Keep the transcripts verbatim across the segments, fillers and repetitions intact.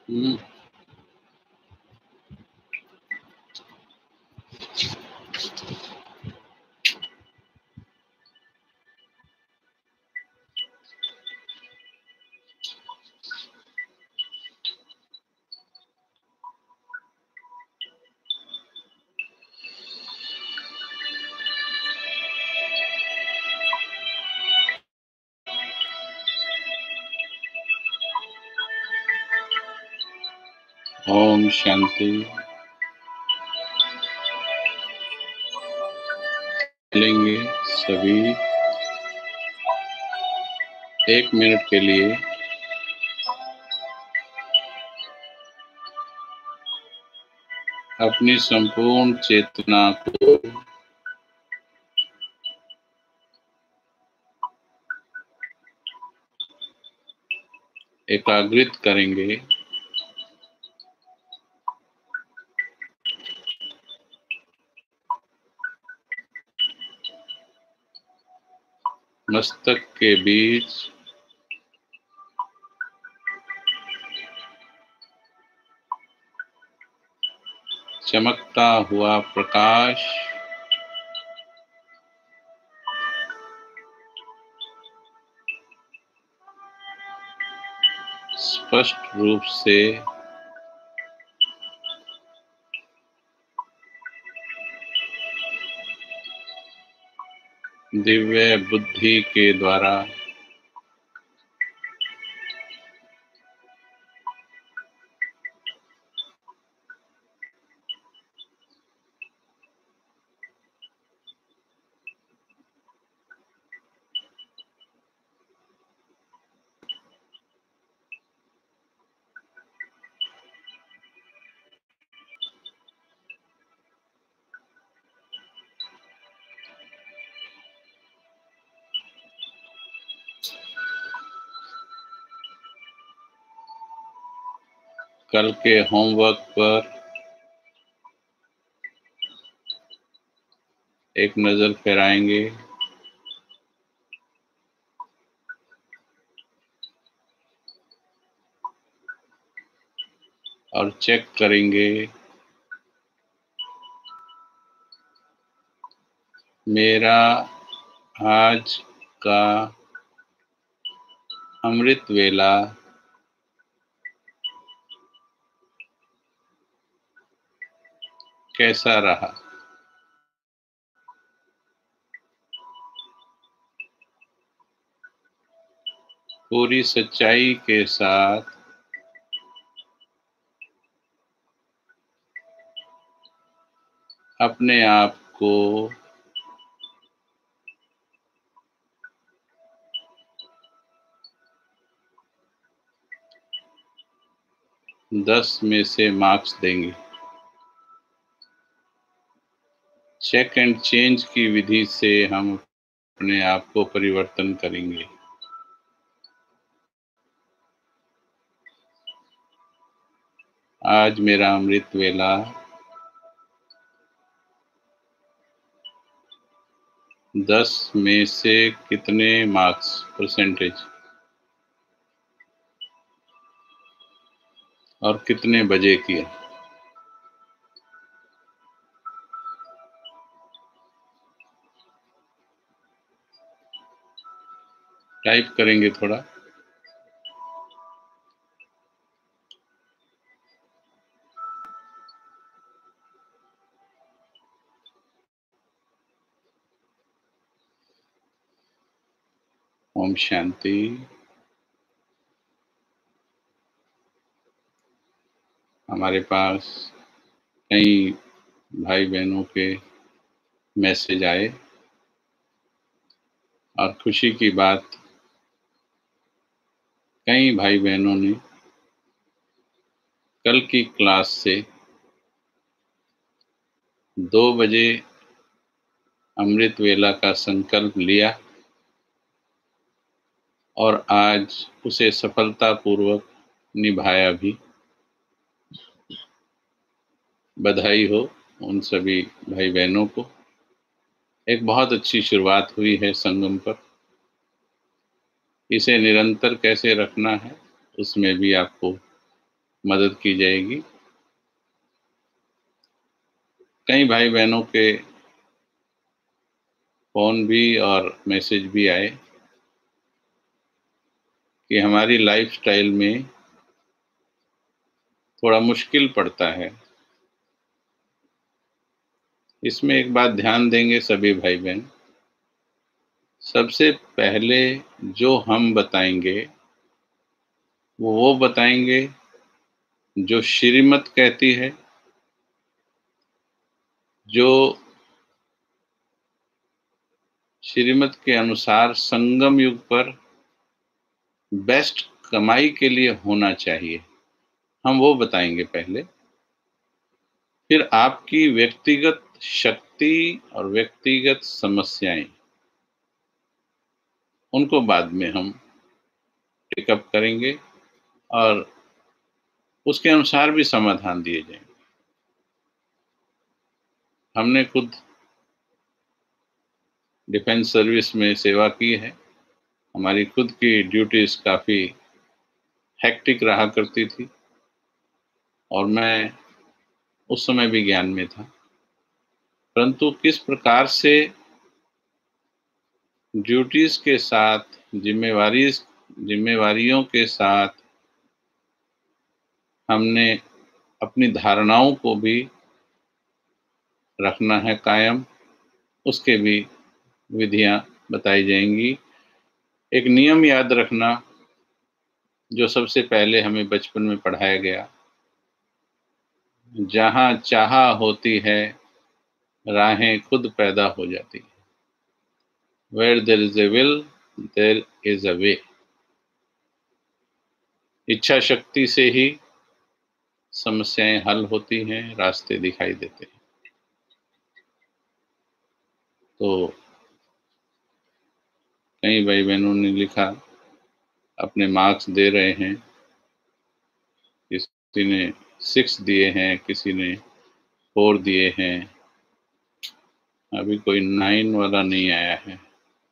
हम्म। ओम शांति। लेंगे सभी एक मिनट के लिए अपनी संपूर्ण चेतना को एकाग्रित करेंगे। मस्तक के बीच चमकता हुआ प्रकाश स्पष्ट रूप से दिव्य बुद्धि के द्वारा कल के होमवर्क पर एक नजर फेराएंगे और चेक करेंगे मेरा आज का अमृत वेला कैसा रहा। पूरी सच्चाई के साथ अपने आप को दस में से मार्क्स देंगे। चेक एंड चेंज की विधि से हम अपने आप को परिवर्तन करेंगे। आज मेरा अमृत वेला दस में से कितने मार्क्स परसेंटेज और कितने बजे किया। टाइप करेंगे थोड़ा। ओम शांति। हमारे पास कई भाई बहनों के मैसेज आए और खुशी की बात, कई भाई बहनों ने कल की क्लास से दो बजे अमृत वेला का संकल्प लिया और आज उसे सफलतापूर्वक निभाया भी। बधाई हो उन सभी भाई बहनों को। एक बहुत अच्छी शुरुआत हुई है संगम पर। इसे निरंतर कैसे रखना है उसमें भी आपको मदद की जाएगी। कई भाई बहनों के फ़ोन भी और मैसेज भी आए कि हमारी लाइफ़स्टाइल में थोड़ा मुश्किल पड़ता है। इसमें एक बात ध्यान देंगे सभी भाई-बहन, सबसे पहले जो हम बताएँगे, वो वो बताएँगे जो श्रीमत कहती है, जो श्रीमत के अनुसार संगम युग पर बेस्ट कमाई के लिए होना चाहिए, हम वो बताएँगे पहले। फिर आपकी व्यक्तिगत शक्ति और व्यक्तिगत समस्याएँ, उनको बाद में हम टेकअप करेंगे और उसके अनुसार भी समाधान दिए जाएँगे। हमने खुद डिफेंस सर्विस में सेवा की है। हमारी खुद की ड्यूटीज़ काफ़ी हेक्टिक रहा करती थी और मैं उस समय भी ज्ञान में था। परंतु किस प्रकार से ड्यूटीज़ के साथ, ज़िम्मेवारी ज़िम्मेवारियों के साथ हमने अपनी धारणाओं को भी रखना है कायम, उसके भी विधियाँ बताई जाएँगी। एक नियम याद रखना, जो सबसे पहले हमें बचपन में पढ़ाया गया, जहाँ चाह होती है, राहें खुद पैदा हो जाती हैं। Where there is a will, there is a way. इच्छा शक्ति से ही समस्याएं हल होती हैं, रास्ते दिखाई देते हैं। तो कई भाई बहनों ने लिखा, अपने मार्क्स दे रहे हैं, किसी ने सिक्स दिए हैं, किसी ने फोर दिए हैं, अभी कोई नाइन वाला नहीं आया है।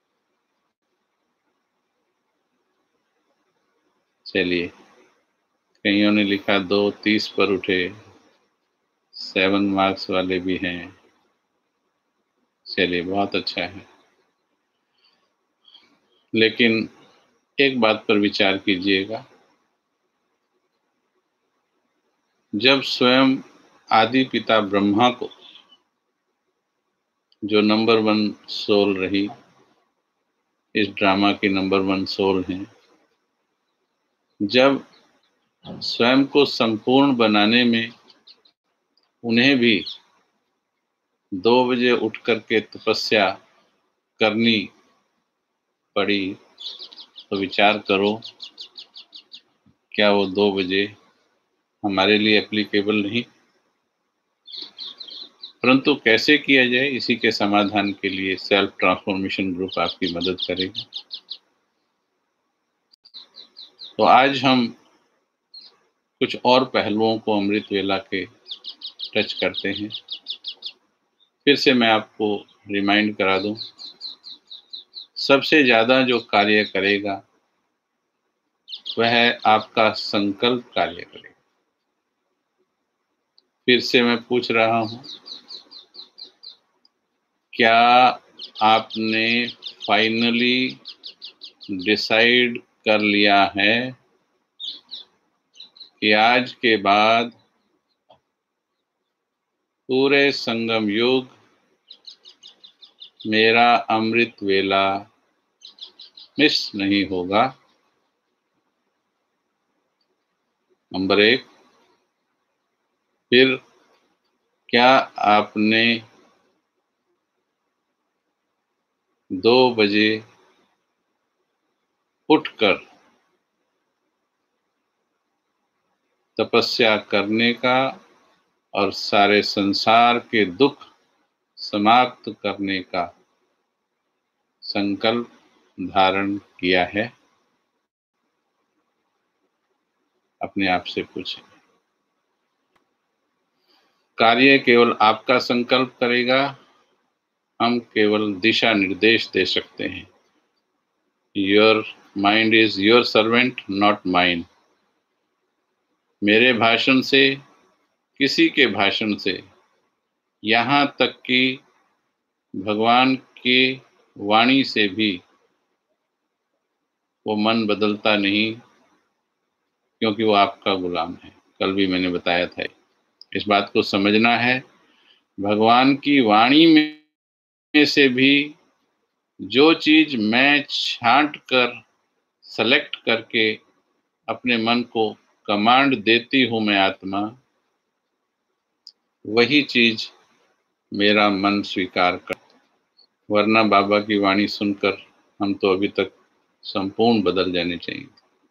चलिए, कईयों ने लिखा दो तीस पर उठे, सेवन मार्क्स वाले भी हैं। चलिए, बहुत अच्छा है। लेकिन एक बात पर विचार कीजिएगा, जब स्वयं आदि पिता ब्रह्मा को, जो नंबर वन सोल रही, इस ड्रामा की नंबर वन सोल हैं, जब स्वयं को संपूर्ण बनाने में उन्हें भी दो बजे उठ करके तपस्या करनी पड़ी, तो विचार करो, क्या वो दो बजे हमारे लिए एप्लीकेबल नहीं? परंतु कैसे किया जाए, इसी के समाधान के लिए सेल्फ ट्रांसफॉर्मेशन ग्रुप आपकी मदद करेगा। तो आज हम कुछ और पहलुओं को अमृत वेला के टच करते हैं। फिर से मैं आपको रिमाइंड करा दूं, सबसे ज़्यादा जो कार्य करेगा वह आपका संकल्प कार्य करेगा। फिर से मैं पूछ रहा हूं, क्या आपने फाइनली डिसाइड कर लिया है कि आज के बाद पूरे संगम युग मेरा अमृत वेला मिस नहीं होगा? नंबर एक। फिर क्या आपने दो बजे उठकर तपस्या करने का और सारे संसार के दुख समाप्त करने का संकल्प धारण किया है? अपने आप से पूछें। कार्य केवल आपका संकल्प करेगा, हम केवल दिशा निर्देश दे सकते हैं। Your mind is your servant, not mine. मेरे भाषण से, किसी के भाषण से, यहाँ तक कि भगवान की वाणी से भी वो मन बदलता नहीं, क्योंकि वो आपका गुलाम है। कल भी मैंने बताया था, इस बात को समझना है। भगवान की वाणी में से भी जो चीज मैं छांट कर, सेलेक्ट करके अपने मन को कमांड देती हूँ मैं आत्मा, वही चीज मेरा मन स्वीकार कर। वरना बाबा की वाणी सुनकर हम तो अभी तक संपूर्ण बदल जाने चाहिए।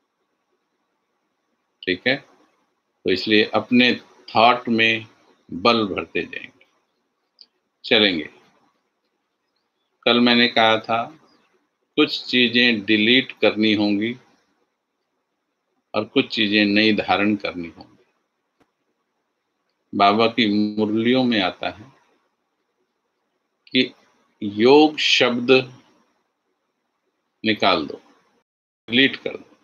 ठीक है, तो इसलिए अपने थॉट में बल भरते जाएंगे, चलेंगे। कल मैंने कहा था कुछ चीजें डिलीट करनी होंगी और कुछ चीजें नई धारण करनी होंगी। बाबा की मुरलियों में आता है कि योग शब्द निकाल दो, डिलीट कर दो।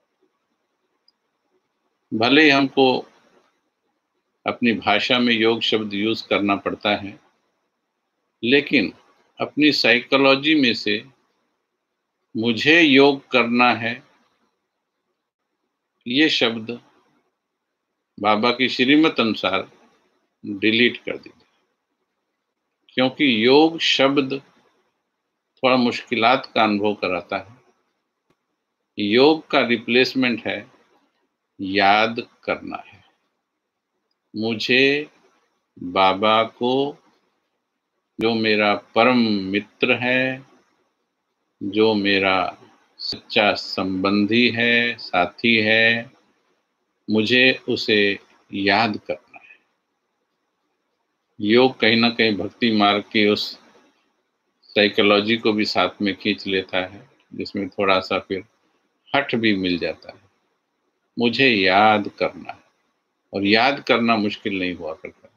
भले ही हमको अपनी भाषा में योग शब्द यूज करना पड़ता है, लेकिन अपनी साइकोलॉजी में से मुझे योग करना है, ये शब्द बाबा की श्रीमत अनुसार डिलीट कर दीजिए, क्योंकि योग शब्द थोड़ा मुश्किलात का अनुभव कराता है। योग का रिप्लेसमेंट है याद करना है। मुझे बाबा को, जो मेरा परम मित्र है, जो मेरा सच्चा संबंधी है, साथी है, मुझे उसे याद करना है। योग कहीं ना कहीं भक्ति मार्ग की उस साइकोलॉजी को भी साथ में खींच लेता है, जिसमें थोड़ा सा फिर हठ भी मिल जाता है। मुझे याद करना है, और याद करना मुश्किल नहीं हुआ करता।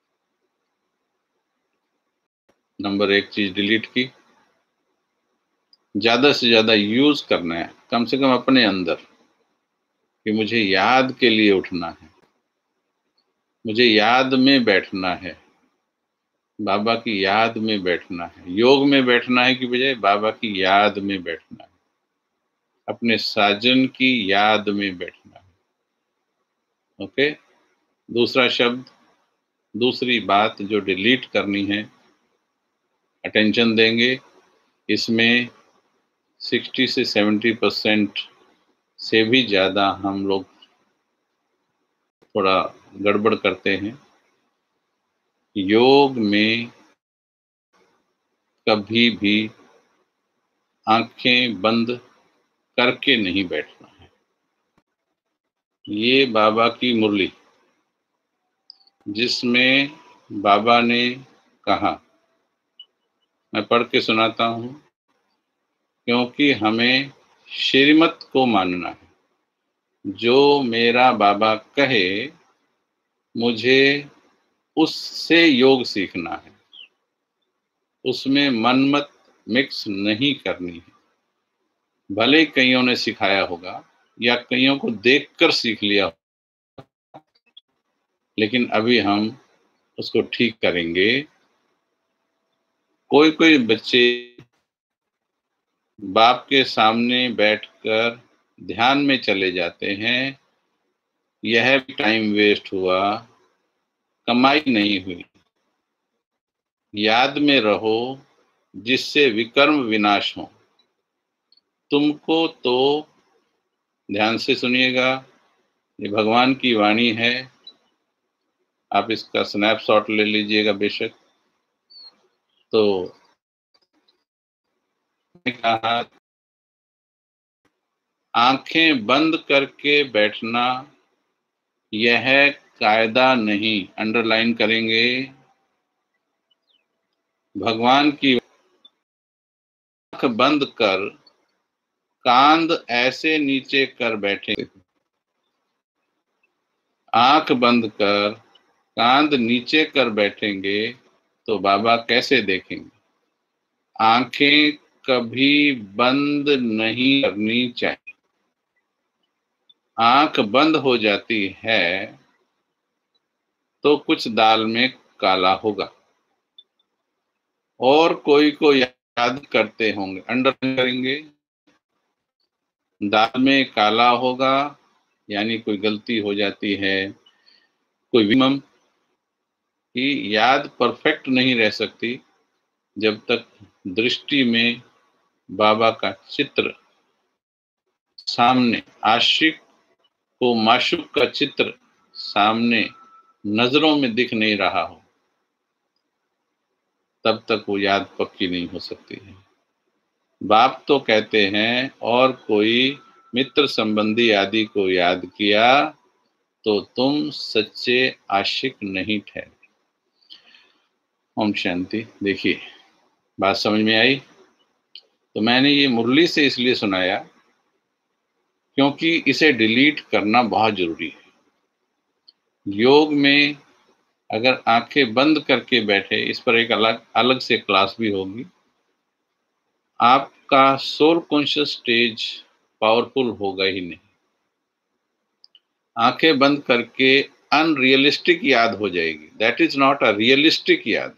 नंबर एक चीज डिलीट की, ज्यादा से ज्यादा यूज करना है, कम से कम अपने अंदर, कि मुझे याद के लिए उठना है, मुझे याद में बैठना है, बाबा की याद में बैठना है। योग में बैठना है कि बजाय बाबा की याद में बैठना है, अपने साजन की याद में बैठना है। ओके, दूसरा शब्द, दूसरी बात जो डिलीट करनी है, अटेंशन देंगे। इसमें साठ से सत्तर परसेंट से भी ज़्यादा हम लोग थोड़ा गड़बड़ करते हैं। योग में कभी भी आंखें बंद करके नहीं बैठना है। ये बाबा की मुरली, जिसमें बाबा ने कहा, मैं पढ़ के सुनाता हूँ, क्योंकि हमें श्रीमत को मानना है। जो मेरा बाबा कहे, मुझे उससे योग सीखना है, उसमें मनमत मिक्स नहीं करनी है। भले कईयों ने सिखाया होगा या कईयों को देखकर सीख लिया, लेकिन अभी हम उसको ठीक करेंगे। कोई कोई बच्चे बाप के सामने बैठकर ध्यान में चले जाते हैं, यह भी टाइम वेस्ट हुआ, कमाई नहीं हुई। याद में रहो, जिससे विकर्म विनाश हो। तुमको तो, ध्यान से सुनिएगा, ये भगवान की वाणी है, आप इसका स्नैपशॉट ले लीजिएगा बेशक। तो कहा, आंखें बंद करके बैठना यह कायदा नहीं, अंडरलाइन करेंगे। भगवान की आंख बंद कर कांध ऐसे नीचे कर बैठे, आंख बंद कर कांध नीचे कर बैठेंगे तो बाबा कैसे देखेंगे। आंखें कभी बंद नहीं करनी चाहिए। आंख बंद हो जाती है तो कुछ दाल में काला होगा, और कोई को याद करते होंगे, अंडरलाइन करेंगे, दाल में काला होगा यानी कोई गलती हो जाती है, कोई विमम की याद परफेक्ट नहीं रह सकती जब तक दृष्टि में बाबा का चित्र सामने, आशिक को माशूक का चित्र सामने नजरों में दिख नहीं रहा हो, तब तक वो याद पक्की नहीं हो सकती है। बाप तो कहते हैं, और कोई मित्र संबंधी आदि को याद किया तो तुम सच्चे आशिक नहीं ठहरे। ओम शांति। देखिए, बात समझ में आई? तो मैंने ये मुरली से इसलिए सुनाया क्योंकि इसे डिलीट करना बहुत जरूरी है। योग में अगर आंखें बंद करके बैठे, इस पर एक अलग अलग से क्लास भी होगी, आपका सोल कॉन्शियस स्टेज पावरफुल होगा ही नहीं। आंखें बंद करके अनरियलिस्टिक याद हो जाएगी। That is not a realistic याद।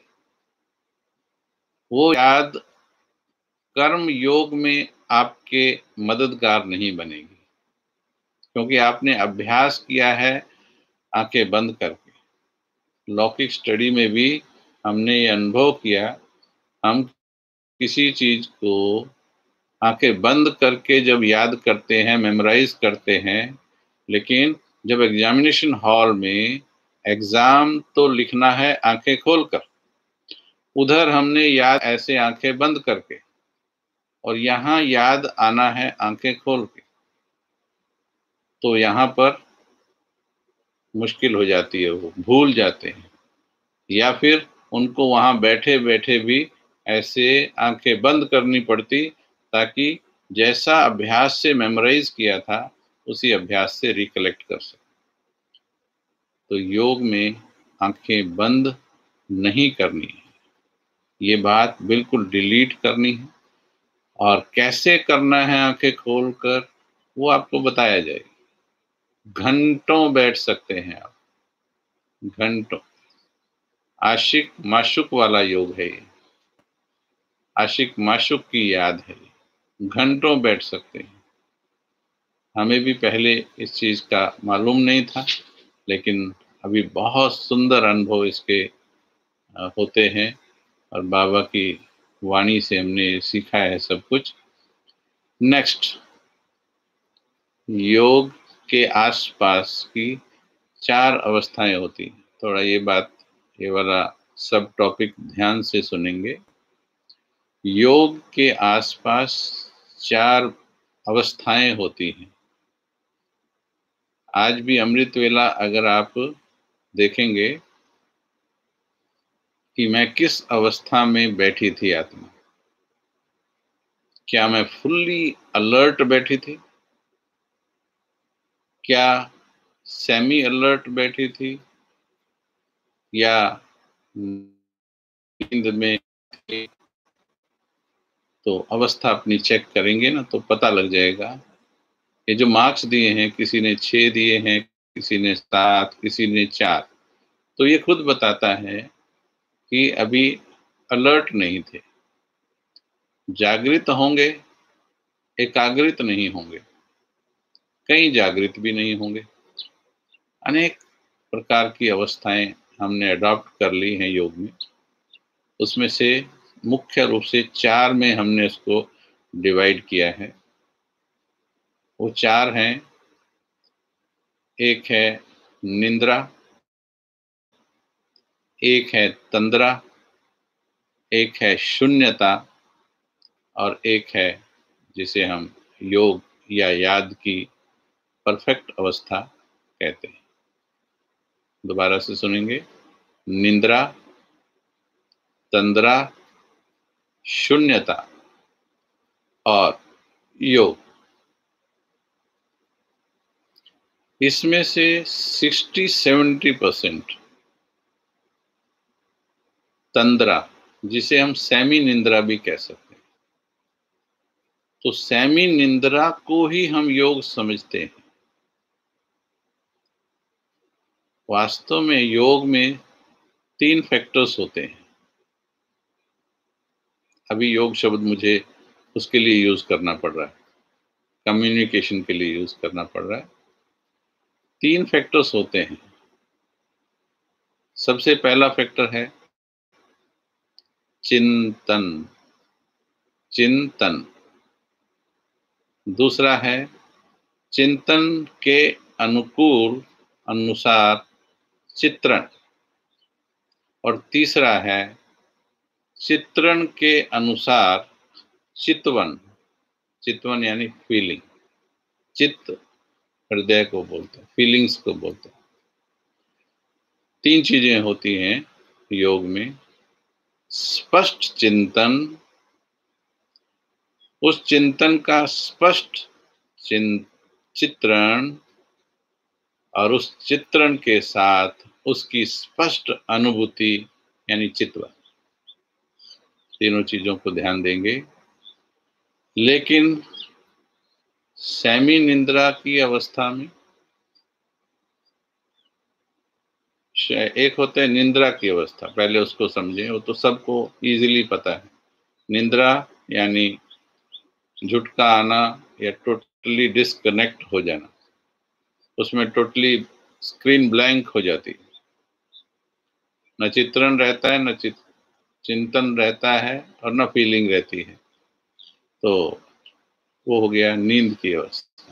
वो याद कर्म योग में आपके मददगार नहीं बनेगी, क्योंकि आपने अभ्यास किया है आंखें बंद करके। लौकिक स्टडी में भी हमने ये अनुभव किया, हम किसी चीज को आंखें बंद करके जब याद करते हैं, मेमोराइज करते हैं, लेकिन जब एग्जामिनेशन हॉल में एग्जाम तो लिखना है आंखें खोलकर, उधर हमने याद ऐसे आंखें बंद करके, और यहाँ याद आना है आंखें खोल के, तो यहाँ पर मुश्किल हो जाती है, वो भूल जाते हैं, या फिर उनको वहां बैठे बैठे भी ऐसे आंखें बंद करनी पड़ती ताकि जैसा अभ्यास से मेमोराइज किया था उसी अभ्यास से रिकलेक्ट कर सके। तो योग में आंखें बंद नहीं करनी है, ये बात बिल्कुल डिलीट करनी है। और कैसे करना है आंखें खोलकर, वो आपको बताया जाएगा। घंटों बैठ सकते हैं आप, घंटों। आशिक माशूक वाला योग है ये, आशिक माशूक की याद है, घंटों बैठ सकते हैं। हमें भी पहले इस चीज का मालूम नहीं था, लेकिन अभी बहुत सुंदर अनुभव इसके होते हैं, और बाबा की वाणी से हमने सीखा है सब कुछ। नेक्स्ट, योग के आसपास की चार अवस्थाएं होती हैं। थोड़ा ये बात, ये वाला सब टॉपिक ध्यान से सुनेंगे। योग के आसपास चार अवस्थाएं होती हैं। आज भी अमृत वेला अगर आप देखेंगे कि मैं किस अवस्था में बैठी थी आत्मा, क्या मैं फुल्ली अलर्ट बैठी थी, क्या सेमी अलर्ट बैठी थी, या नींद में थी? तो अवस्था अपनी चेक करेंगे ना तो पता लग जाएगा। ये जो मार्क्स दिए हैं, किसी ने छह दिए हैं, किसी ने सात, किसी ने चार, तो ये खुद बताता है कि अभी अलर्ट नहीं थे। जागृत होंगे, एकाग्रित नहीं होंगे, कहीं जागृत भी नहीं होंगे। अनेक प्रकार की अवस्थाएं हमने अडॉप्ट कर ली हैं योग में। उसमें से मुख्य रूप से चार में हमने उसको डिवाइड किया है। वो चार हैं, एक है निंद्रा, एक है तंद्रा, एक है शून्यता, और एक है जिसे हम योग या याद की परफेक्ट अवस्था कहते हैं। दोबारा से सुनेंगे। निंद्रा, तंद्रा, शून्यता और योग। इसमें से सिक्सटी सेवेंटी परसेंट तंद्रा, जिसे हम सेमी निंद्रा भी कह सकते हैं, तो सेमी निंद्रा को ही हम योग समझते हैं। वास्तव में योग में तीन फैक्टर्स होते हैं। अभी योग शब्द मुझे उसके लिए यूज़ करना पड़ रहा है, कम्युनिकेशन के लिए यूज़ करना पड़ रहा है। तीन फैक्टर्स होते हैं। सबसे पहला फैक्टर है चिंतन, चिंतन। दूसरा है चिंतन के अनुकूल अनुसार चित्रण, और तीसरा है चित्रण के अनुसार चितवन। चितवन यानी फीलिंग। चित्त हृदय को बोलते हैं, फीलिंग्स को बोलते हैं। तीन चीजें होती हैं योग में। स्पष्ट चिंतन, उस चिंतन का स्पष्ट चित्रण, और उस चित्रण के साथ उसकी स्पष्ट अनुभूति यानी चित्वन। तीनों चीजों को ध्यान देंगे। लेकिन सेमी निंद्रा की अवस्था में, एक होता है निंद्रा की अवस्था, पहले उसको समझें, वो तो सबको इजीली पता है। निंद्रा यानी झुटका आना या टोटली डिस्कनेक्ट हो जाना, उसमें टोटली स्क्रीन ब्लैंक हो जाती है, न चित्रण रहता है, न चित चिंतन रहता है, और न फीलिंग रहती है। तो वो हो गया नींद की अवस्था।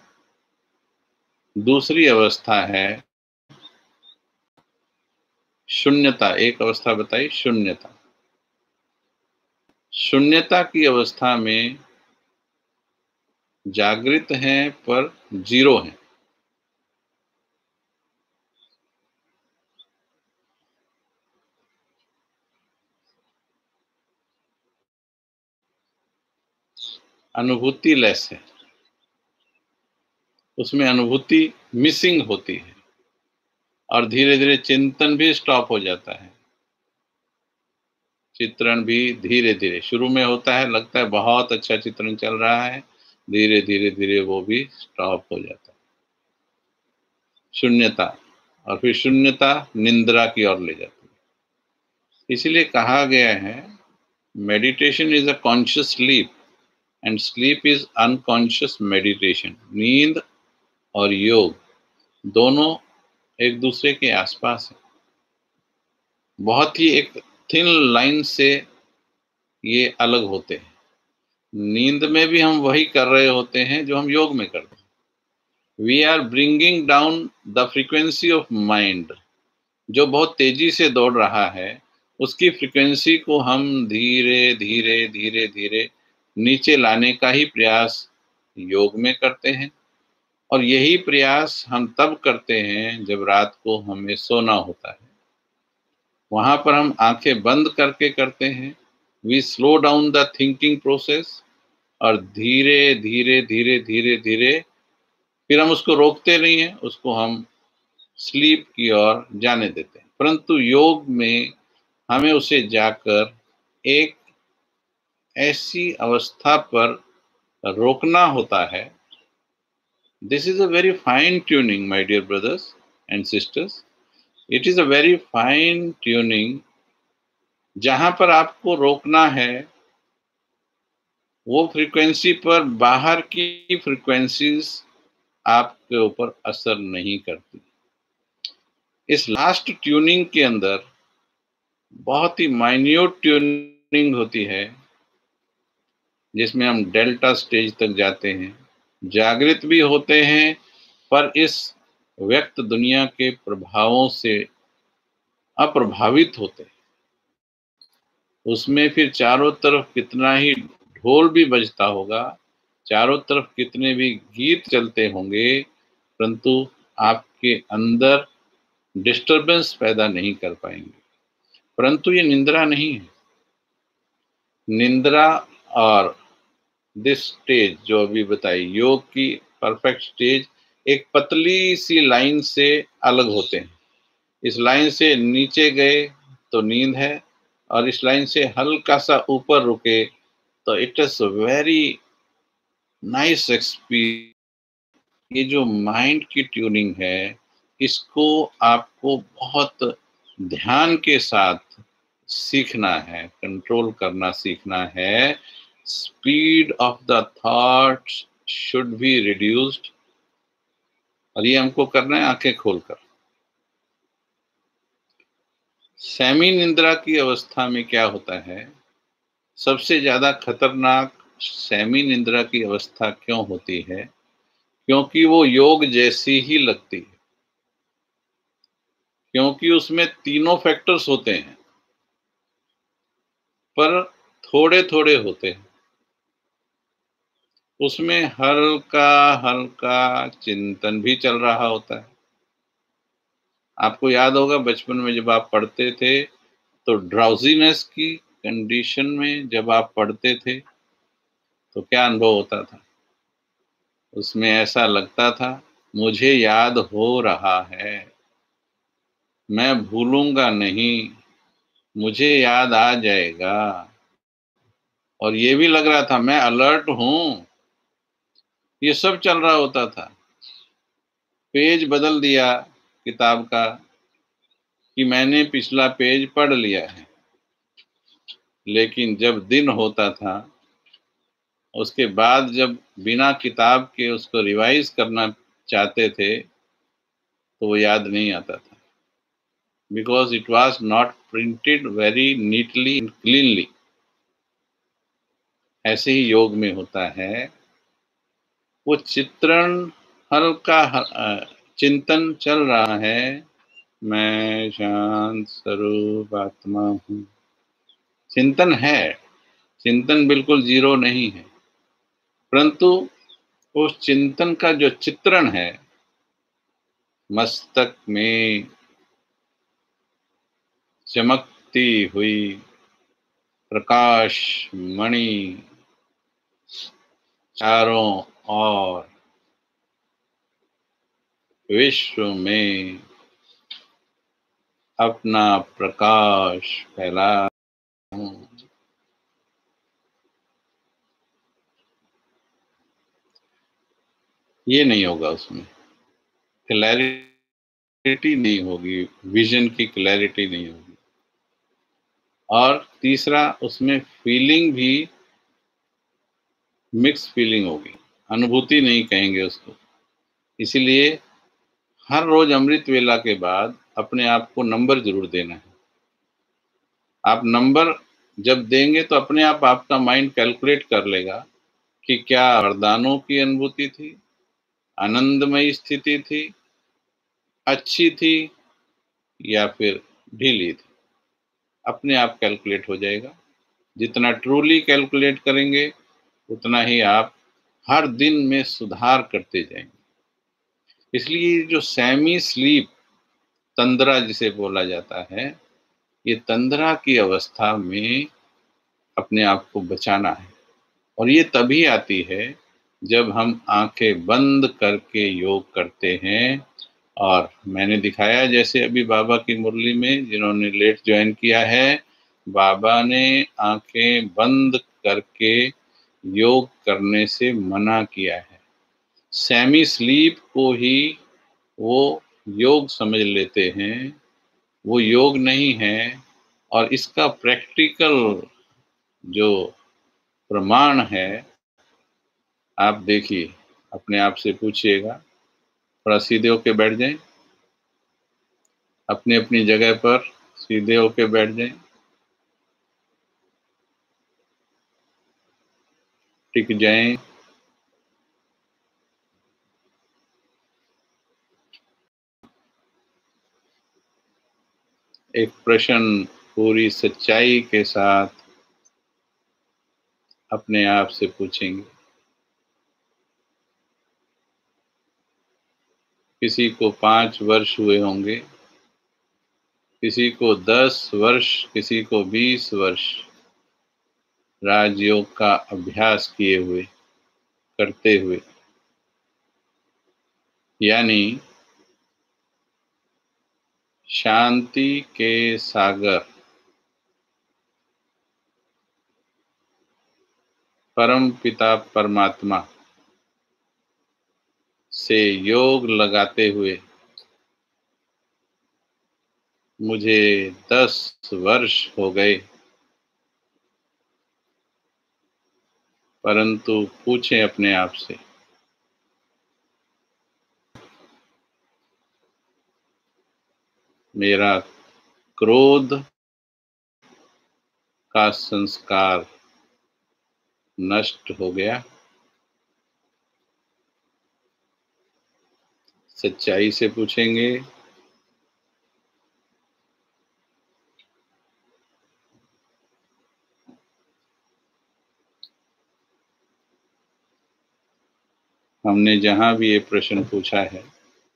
दूसरी अवस्था है शून्यता। एक अवस्था बताई शून्यता। शून्यता की अवस्था में जागृत हैं पर जीरो हैं। अनुभूति लेस है, उसमें अनुभूति मिसिंग होती है, और धीरे धीरे चिंतन भी स्टॉप हो जाता है। चित्रण भी धीरे धीरे, शुरू में होता है, लगता है बहुत अच्छा चित्रण चल रहा है, धीरे धीरे धीरे वो भी स्टॉप हो जाता है। शून्यता, और फिर शून्यता निंद्रा की ओर ले जाती है। इसलिए कहा गया है meditation is a conscious sleep and sleep is unconscious meditation. नींद और योग दोनों एक दूसरे के आसपास है। बहुत ही एक थिन लाइन से ये अलग होते हैं। नींद में भी हम वही कर रहे होते हैं जो हम योग में करते हैं। We are bringing down the frequency of mind. जो बहुत तेजी से दौड़ रहा है, उसकी फ्रीक्वेंसी को हम धीरे धीरे धीरे धीरे नीचे लाने का ही प्रयास योग में करते हैं। और यही प्रयास हम तब करते हैं जब रात को हमें सोना होता है। वहां पर हम आंखें बंद करके करते हैं। We slow down the thinking process, और धीरे धीरे धीरे धीरे धीरे फिर हम उसको रोकते नहीं हैं, उसको हम स्लीप की ओर जाने देते हैं। परंतु योग में हमें उसे जाकर एक ऐसी अवस्था पर रोकना होता है। This is a very fine tuning my dear brothers and sisters. It is a very fine tuning. जहां पर आपको रोकना है वो फ्रीक्वेंसी पर बाहर की फ्रीक्वेंसीज आपके ऊपर असर नहीं करती। इस लास्ट ट्यूनिंग के अंदर बहुत ही माइन्यूट ट्यूनिंग होती है, जिसमें हम डेल्टा स्टेज तक जाते हैं, जागृत भी होते हैं, पर इस व्यक्त दुनिया के प्रभावों से अप्रभावित होते हैं। उसमें फिर चारों तरफ कितना ही ढोल भी बजता होगा, चारों तरफ कितने भी गीत चलते होंगे, परंतु आपके अंदर डिस्टरबेंस पैदा नहीं कर पाएंगे। परंतु ये निंद्रा नहीं है। निंद्रा और दिस स्टेज जो अभी बताई, योग की परफेक्ट स्टेज, एक पतली सी लाइन से अलग होते हैं। इस लाइन से नीचे गए तो नींद है, और इस लाइन से हल्का सा ऊपर रुके तो it is very nice experience. ये जो माइंड की ट्यूनिंग है, इसको आपको बहुत ध्यान के साथ सीखना है, कंट्रोल करना सीखना है। Speed of the thoughts should be reduced, और ये हमको करना है आंखें खोलकर। सेमी निद्रा की अवस्था में क्या होता है, सबसे ज्यादा खतरनाक सेमी निद्रा की अवस्था क्यों होती है? क्योंकि वो योग जैसी ही लगती है, क्योंकि उसमें तीनों फैक्टर्स होते हैं पर थोड़े थोड़े होते हैं। उसमें हल्का हल्का चिंतन भी चल रहा होता है। आपको याद होगा बचपन में जब आप पढ़ते थे तो ड्राउजीनेस की कंडीशन में जब आप पढ़ते थे तो क्या अनुभव होता था? उसमें ऐसा लगता था मुझे याद हो रहा है, मैं भूलूंगा नहीं, मुझे याद आ जाएगा, और ये भी लग रहा था मैं अलर्ट हूं। ये सब चल रहा होता था। पेज बदल दिया किताब का कि मैंने पिछला पेज पढ़ लिया है, लेकिन जब दिन होता था उसके बाद जब बिना किताब के उसको रिवाइज करना चाहते थे तो वो याद नहीं आता था, because it was not printed very neatly and cleanly. ऐसे ही योग में होता है, वो चित्रण हल्का अ, चिंतन चल रहा है, मैं शांत स्वरूप आत्मा हूँ। चिंतन है, चिंतन बिल्कुल जीरो नहीं है, परंतु उस चिंतन का जो चित्रण है मस्तक में चमकती हुई प्रकाश मणि चारों ओर विश्व में अपना प्रकाश फैला हूं। ये नहीं होगा, उसमें क्लैरिटी नहीं होगी, विजन की क्लैरिटी नहीं होगी। और तीसरा, उसमें फीलिंग भी मिक्स फीलिंग होगी, अनुभूति नहीं कहेंगे उसको। इसीलिए हर रोज अमृत वेला के बाद अपने आप को नंबर जरूर देना है। आप नंबर जब देंगे तो अपने आप आपका माइंड कैलकुलेट कर लेगा कि क्या वरदानों की अनुभूति थी, आनंदमयी स्थिति थी, अच्छी थी, या फिर ढीली थी। अपने आप कैलकुलेट हो जाएगा। जितना ट्रूली कैलकुलेट करेंगे उतना ही आप हर दिन में सुधार करते जाएंगे। इसलिए जो सेमी स्लीप तंद्रा जिसे बोला जाता है, ये तंद्रा की अवस्था में अपने आप को बचाना है। और ये तभी आती है जब हम आंखें बंद करके योग करते हैं। और मैंने दिखाया जैसे अभी बाबा की मुरली में, जिन्होंने लेट ज्वाइन किया है, बाबा ने आंखें बंद करके योग करने से मना किया है। सेमी स्लीप को ही वो योग समझ लेते हैं, वो योग नहीं है। और इसका प्रैक्टिकल जो प्रमाण है, आप देखिए, अपने आप से पूछिएगा। थोड़ा सीधे होके बैठ जाएं, अपनी अपनी जगह पर सीधे होके बैठ जाएं, टिक जाएं। एक प्रश्न पूरी सच्चाई के साथ अपने आप से पूछेंगे। किसी को पाँच वर्ष हुए होंगे, किसी को दस वर्ष, किसी को बीस वर्ष राजयोग का अभ्यास किए हुए, करते हुए। यानी शांति के सागर परम पिता परमात्मा से योग लगाते हुए मुझे दस वर्ष हो गए, परंतु पूछें अपने आप से, मेरा क्रोध का संस्कार नष्ट हो गया? सच्चाई से पूछेंगे। हमने जहाँ भी ये प्रश्न पूछा है,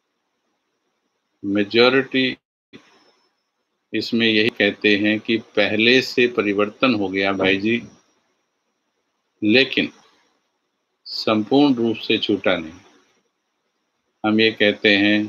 मेजॉरिटी इसमें यही कहते हैं कि पहले से परिवर्तन हो गया भाई जी, लेकिन संपूर्ण रूप से छूटा नहीं। हम ये कहते हैं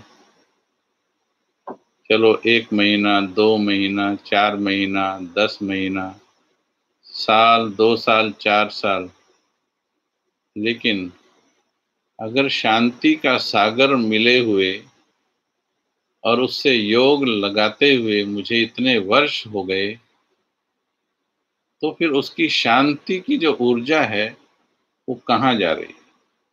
चलो एक महीना, दो महीना, चार महीना, दस महीना, साल, दो साल, चार साल, लेकिन अगर शांति का सागर मिले हुए और उससे योग लगाते हुए मुझे इतने वर्ष हो गए, तो फिर उसकी शांति की जो ऊर्जा है, वो कहाँ जा रही है?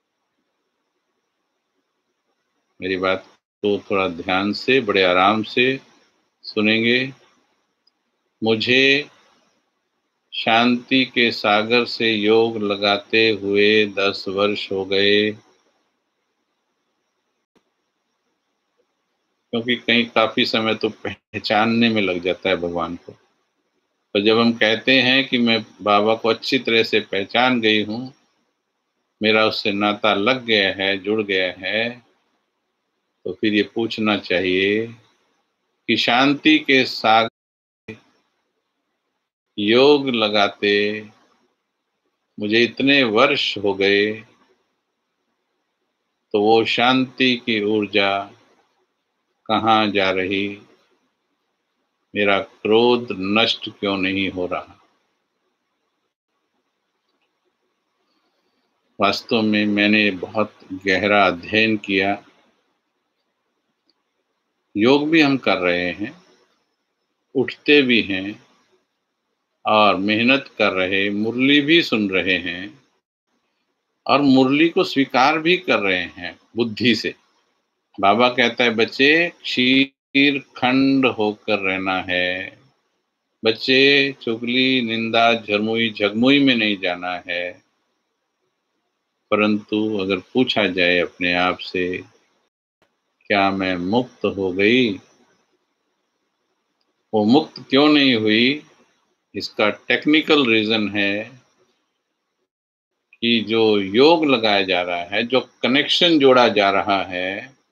मेरी बात को थोड़ा ध्यान से, बड़े आराम से सुनेंगे। मुझे शांति के सागर से योग लगाते हुए दस वर्ष हो गए, क्योंकि कहीं काफ़ी समय तो पहचानने में लग जाता है भगवान को। तो जब हम कहते हैं कि मैं बाबा को अच्छी तरह से पहचान गई हूँ, मेरा उससे नाता लग गया है, जुड़ गया है, तो फिर ये पूछना चाहिए कि शांति के सागर योग लगाते मुझे इतने वर्ष हो गए, तो वो शांति की ऊर्जा कहाँ जा रही? मेरा क्रोध नष्ट क्यों नहीं हो रहा? वास्तव में मैंने बहुत गहरा अध्ययन किया, योग भी हम कर रहे हैं, उठते भी हैं और मेहनत कर रहे, मुरली भी सुन रहे हैं और मुरली को स्वीकार भी कर रहे हैं बुद्धि से। बाबा कहता है बच्चे क्षीर खंड होकर रहना है, बच्चे चुगली, निंदा, झरमुई, झगमुई में नहीं जाना है। परंतु अगर पूछा जाए अपने आप से, क्या मैं मुक्त हो गई? वो मुक्त क्यों नहीं हुई? इसका टेक्निकल रीज़न है कि जो योग लगाया जा रहा है, जो कनेक्शन जोड़ा जा रहा है,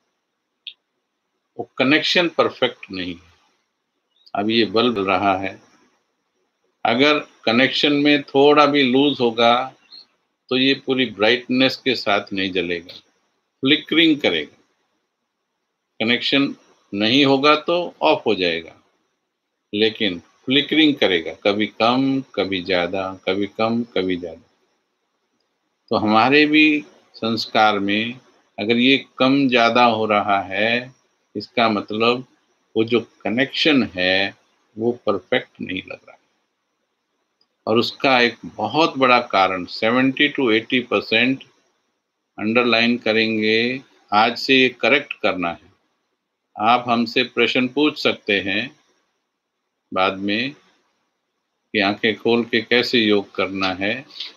वो कनेक्शन परफेक्ट नहीं है। अब ये बल्ब रहा है, अगर कनेक्शन में थोड़ा भी लूज़ होगा, तो ये पूरी ब्राइटनेस के साथ नहीं जलेगा, फ्लिकरिंग करेगा। कनेक्शन नहीं होगा तो ऑफ हो जाएगा, लेकिन फ्लिकरिंग करेगा, कभी कम, कभी ज़्यादा, कभी कम, कभी ज़्यादा। तो हमारे भी संस्कार में अगर ये कम ज़्यादा हो रहा है, इसका मतलब वो जो कनेक्शन है, वो परफेक्ट नहीं लग रहा है। और उसका एक बहुत बड़ा कारण seventy two eighty percent underline करेंगे, आज से ये करेक्ट करना है। आप हमसे प्रश्न पूछ सकते हैं बाद में कि आंखें खोल के कैसे योग करना है।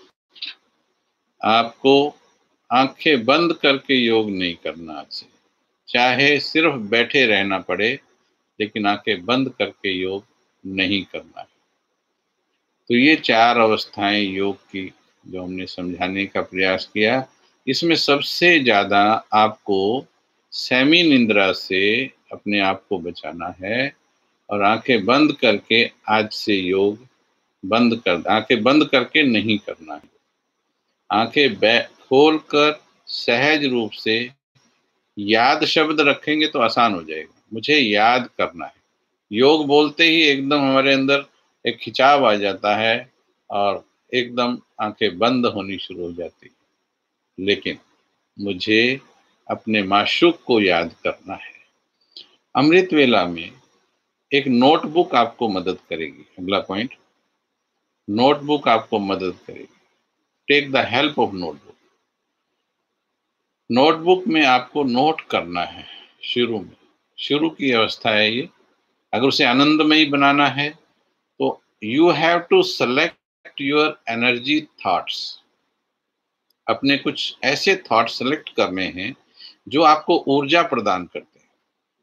आपको आंखें बंद करके योग नहीं करना आज से, चाहे सिर्फ बैठे रहना पड़े, लेकिन आंखें बंद करके योग नहीं करना है। तो ये चार अवस्थाएं योग की जो हमने समझाने का प्रयास किया, इसमें सबसे ज़्यादा आपको सेमी निंद्रा से अपने आप को बचाना है और आंखें बंद करके आज से योग बंद कर आंखें बंद करके नहीं करना है। आंखें खोल कर सहज रूप से याद शब्द रखेंगे तो आसान हो जाएगा। मुझे याद करना है। योग बोलते ही एकदम हमारे अंदर एक खिंचाव आ जाता है और एकदम आंखें बंद होनी शुरू हो जाती है। लेकिन मुझे अपने माशूक को याद करना है। अमृत वेला में एक नोटबुक आपको मदद करेगी। अगला पॉइंट, नोटबुक आपको मदद करेगी। Take the help of notebook. Notebook में आपको नोट करना है। शुरू में शुरू की अवस्था है ये। अगर उसे आनंदमयी बनाना है तो you have to select your energy thoughts. अपने कुछ ऐसे थॉट सेलेक्ट करने हैं जो आपको ऊर्जा प्रदान करते हैं।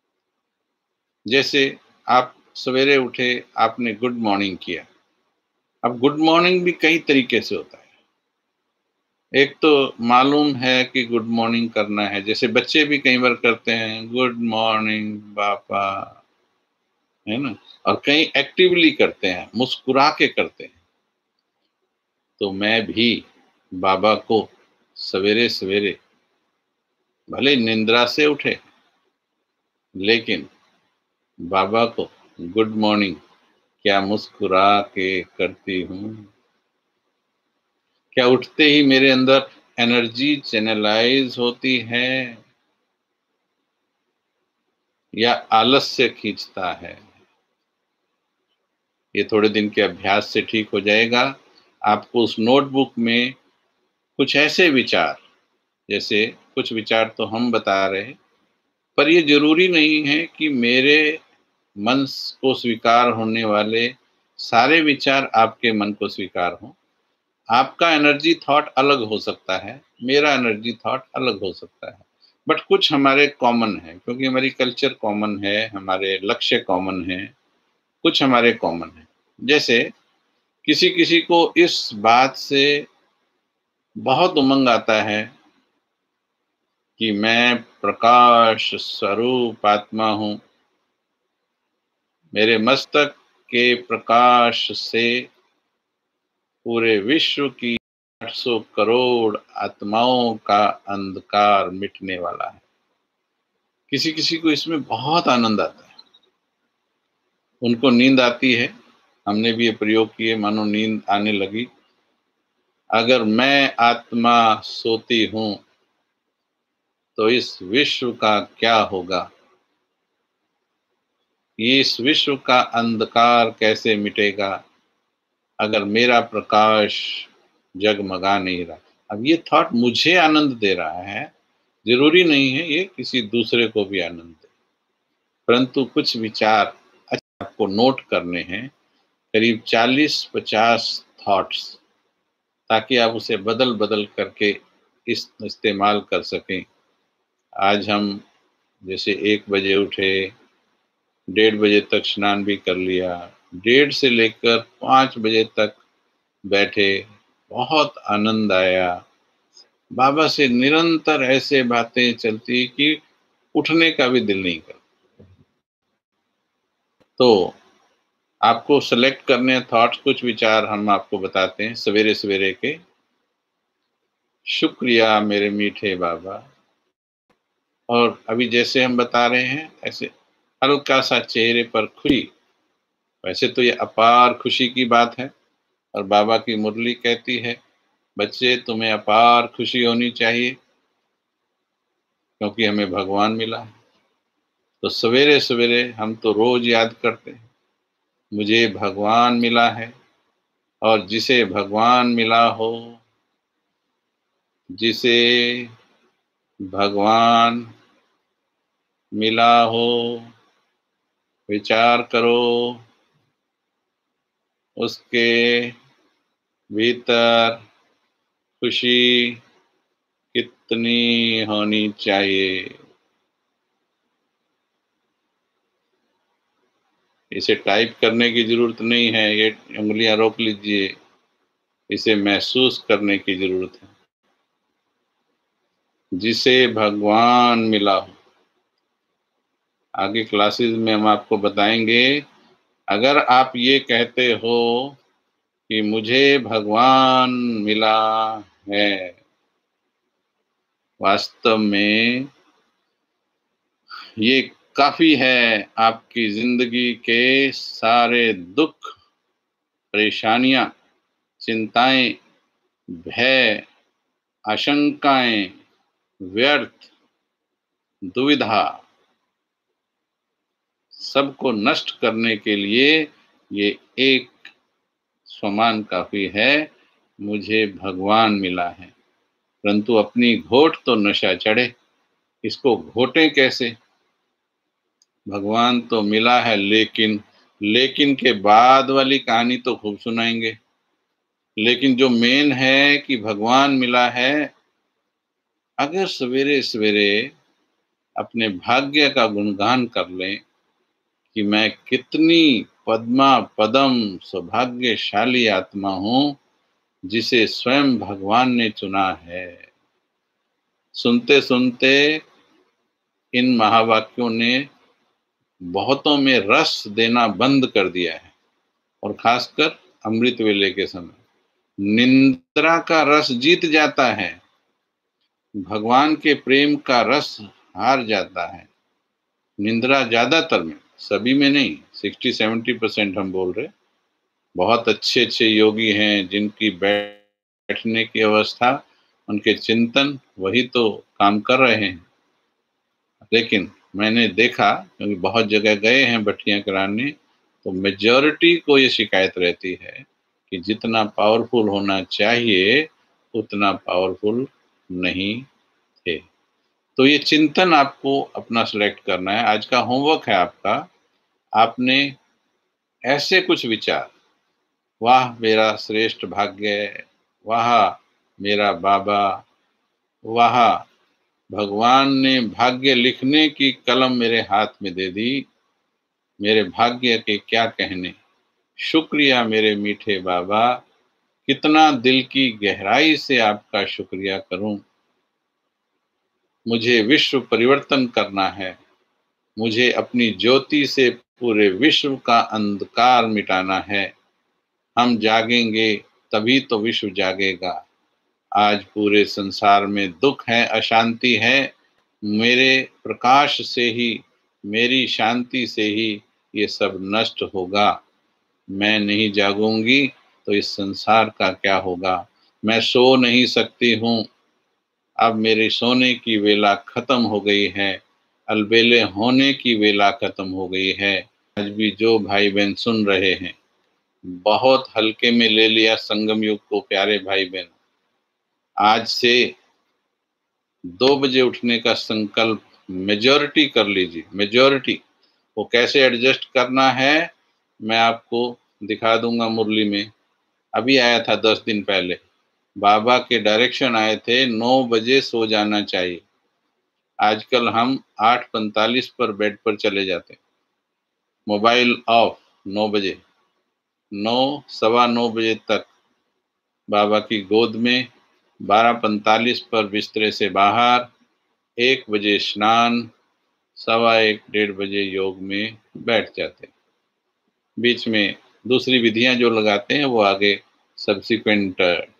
जैसे आप सवेरे उठे, आपने गुड मॉर्निंग किया। अब गुड मॉर्निंग भी कई तरीके से होता है। एक तो मालूम है कि गुड मॉर्निंग करना है, जैसे बच्चे भी कई बार करते हैं, गुड मॉर्निंग पापा, है ना? और कई एक्टिवली करते हैं, मुस्कुरा के करते हैं। तो मैं भी बाबा को सवेरे-सवेरे, भले निंद्रा से उठे, लेकिन बाबा को गुड मॉर्निंग क्या मुस्कुरा के करती हूँ। क्या उठते ही मेरे अंदर एनर्जी चैनलाइज होती है या आलस्य खींचता है? ये थोड़े दिन के अभ्यास से ठीक हो जाएगा। आपको उस नोटबुक में कुछ ऐसे विचार, जैसे कुछ विचार तो हम बता रहे हैं, पर ये ज़रूरी नहीं है कि मेरे मन को स्वीकार होने वाले सारे विचार आपके मन को स्वीकार हों। आपका एनर्जी थॉट अलग हो सकता है, मेरा एनर्जी थॉट अलग हो सकता है, बट कुछ हमारे कॉमन है, क्योंकि हमारी कल्चर कॉमन है, हमारे लक्ष्य कॉमन हैं, कुछ हमारे कॉमन हैं। जैसे किसी-किसी को इस बात से बहुत उमंग आता है कि मैं प्रकाश स्वरूप आत्मा हूँ। मेरे मस्तक के प्रकाश से पूरे विश्व की आठ सौ करोड़ आत्माओं का अंधकार मिटने वाला है। किसी-किसी को इसमें बहुत आनंद आता है। उनको नींद आती है, हमने भी ये प्रयोग किए, मानो नींद आने लगी। अगर मैं आत्मा सोती हूँ, तो इस विश्व का क्या होगा? इस विश्व का अंधकार कैसे मिटेगा अगर मेरा प्रकाश जगमगा नहीं रहा? अब ये थॉट मुझे आनंद दे रहा है, ज़रूरी नहीं है ये किसी दूसरे को भी आनंद दे। परंतु कुछ विचार अच्छा आपको नोट करने हैं, करीब चालीस पचास थॉट्स, ताकि आप उसे बदल-बदल करके इस इस्तेमाल कर सकें। आज हम जैसे एक बजे उठे, डेढ़ बजे तक स्नान भी कर लिया, डेढ़ से लेकर पाँच बजे तक बैठे, बहुत आनंद आया। बाबा से निरंतर ऐसे बातें चलती कि उठने का भी दिल नहीं करता। तो आपको सेलेक्ट करने थॉट्स, कुछ विचार हम आपको बताते हैं सवेरे-सवेरे के। शुक्रिया मेरे मीठे बाबा। और अभी जैसे हम बता रहे हैं, ऐसे हल्का-सा चेहरे पर खुशी। वैसे तो ये अपार खुशी की बात है और बाबा की मुरली कहती है, बच्चे तुम्हें अपार खुशी होनी चाहिए, क्योंकि हमें भगवान मिला है। तो सवेरे-सवेरे हम तो रोज़ याद करते हैं, मुझे भगवान मिला है, और जिसे भगवान मिला हो, जिसे भगवान मिला हो, विचार करो उसके भीतर खुशी कितनी होनी चाहिए। इसे टाइप करने की ज़रूरत नहीं है, ये उँगलियाँ रोक लीजिए, इसे महसूस करने की ज़रूरत है। जिसे भगवान मिला हो। आगे क्लासेस में हम आपको बताएँगे, अगर आप ये कहते हो कि मुझे भगवान मिला है, वास्तव में ये काफ़ी है आपकी ज़िंदगी के सारे दुःख, परेशानियाँ, चिंताएँ, भय, आशंकाएँ, व्यर्थ, दुविधा सबको नष्ट करने के लिए ये एक स्वमान काफ़ी है, मुझे भगवान मिला है। परंतु अपनी घोट तो नशा चढ़े, इसको घोटें कैसे? भगवान तो मिला है लेकिन, लेकिन के बाद वाली कहानी तो खूब सुनाएँगे। लेकिन जो मेन है कि भगवान मिला है, अगर सवेरे-सवेरे अपने भाग्य का गुणगान कर लें कि मैं कितनी पद्मा पदम सौभाग्यशाली आत्मा हूँ, जिसे स्वयं भगवान ने चुना है। सुनते-सुनते इन महावाक्यों ने बहुतों में रस देना बंद कर दिया है और खासकर अमृत वेले के समय निंद्रा का रस जीत जाता है, भगवान के प्रेम का रस हार जाता है। निंद्रा ज्यादातर में, सभी में नहीं, साठ सत्तर परसेंट हम बोल रहे। बहुत अच्छे अच्छे योगी हैं जिनकी बैठने की अवस्था, उनके चिंतन वही तो काम कर रहे हैं। लेकिन मैंने देखा, क्योंकि बहुत जगह गए हैं बठियां कराने, तो मेजॉरिटी को ये शिकायत रहती है कि जितना पावरफुल होना चाहिए उतना पावरफुल नहीं थे। तो ये चिंतन आपको अपना सिलेक्ट करना है। आज का होमवर्क है आपका। आपने ऐसे कुछ विचार, वाह मेरा श्रेष्ठ भाग्य, वाह मेरा बाबा, वाह भगवान ने भाग्य लिखने की कलम मेरे हाथ में दे दी, मेरे भाग्य के क्या कहने, शुक्रिया मेरे मीठे बाबा, कितना दिल की गहराई से आपका शुक्रिया करूं। मुझे विश्व परिवर्तन करना है, मुझे अपनी ज्योति से पूरे विश्व का अंधकार मिटाना है। हम जागेंगे तभी तो विश्व जागेगा। आज पूरे संसार में दुख है, अशांति है, मेरे प्रकाश से ही, मेरी शांति से ही ये सब नष्ट होगा। मैं नहीं जागूंगी तो इस संसार का क्या होगा। मैं सो नहीं सकती हूँ, अब मेरे सोने की वेला खत्म हो गई है, अलबेले होने की वेला खत्म हो गई है। आज भी जो भाई बहन सुन रहे हैं, बहुत हल्के में ले लिया संगम युग को प्यारे भाई बहन। आज से दो बजे उठने का संकल्प मेजॉरिटी कर लीजिए। मेजॉरिटी वो कैसे एडजस्ट करना है मैं आपको दिखा दूंगा मुरली में। अभी आया था दस दिन पहले, बाबा के डायरेक्शन आए थे नौ बजे सो जाना चाहिए। आजकल हम आठ पैंतालीस पर बेड पर चले जाते, मोबाइल ऑफ नौ बजे, नौ सवा नौ बजे तक बाबा की गोद में, बारह पैंतालीस पर बिस्तरे से बाहर, एक बजे स्नान, सवा एक डेढ़ बजे योग में बैठ जाते। बीच में दूसरी विधियां जो लगाते हैं वो आगे सब्सिक्वेंट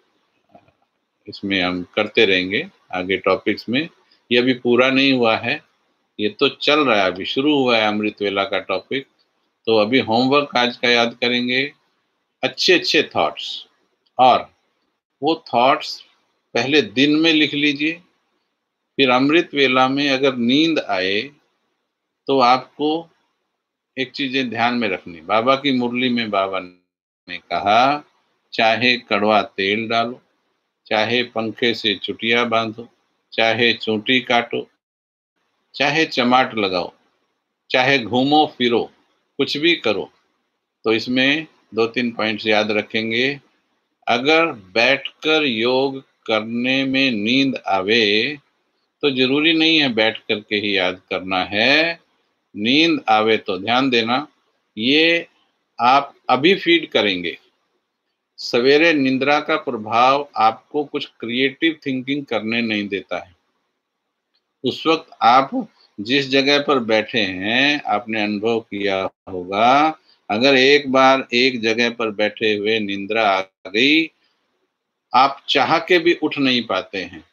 इसमें हम करते रहेंगे आगे टॉपिक्स में। ये अभी पूरा नहीं हुआ है, ये तो चल रहा है, अभी शुरू हुआ है अमृत वेला का टॉपिक। तो अभी होमवर्क आज का याद करेंगे, अच्छे अच्छे थॉट्स, और वो थॉट्स पहले दिन में लिख लीजिए। फिर अमृत वेला में अगर नींद आए तो आपको एक चीजें ध्यान में रखनी। बाबा की मुरली में बाबा ने कहा, चाहे कड़वा तेल डालो, चाहे पंखे से चुटिया बांधो, चाहे चोटी काटो, चाहे चमाट लगाओ, चाहे घूमो फिरो, कुछ भी करो। तो इसमें दो तीन पॉइंट्स याद रखेंगे। अगर बैठकर योग करने में नींद आवे तो जरूरी नहीं है बैठ करके ही याद करना है। नींद आवे तो ध्यान देना, ये आप अभी फीड करेंगे। सवेरे निंद्रा का प्रभाव आपको कुछ क्रिएटिव थिंकिंग करने नहीं देता है। उस वक्त आप जिस जगह पर बैठे हैं, आपने अनुभव किया होगा, अगर एक बार एक जगह पर बैठे हुए निंद्रा आ गई, आप चाह के भी उठ नहीं पाते हैं।